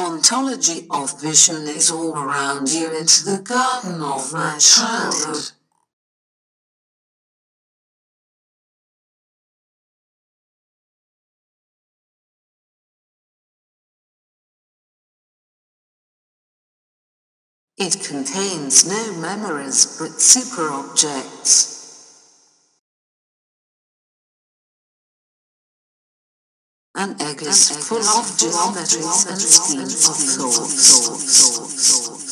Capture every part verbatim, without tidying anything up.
Ontology of vision is all around you into the garden of my childhood. It contains no memories but superobjects. An egg is full of geometries and schemes of thoughts.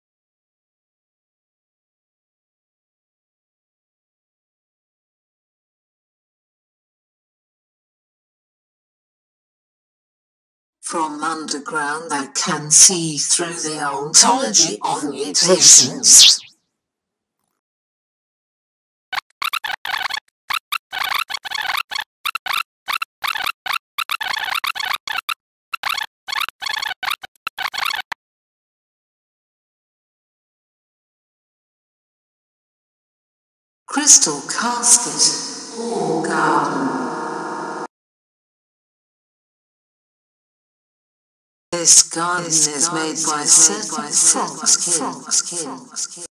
From underground I can see through the ontology of mutations. Crystal casket or garden. This garden this is garden made by certain frog skin.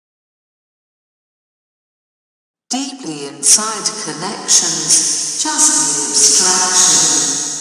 Deeply inside connections, just the abstraction.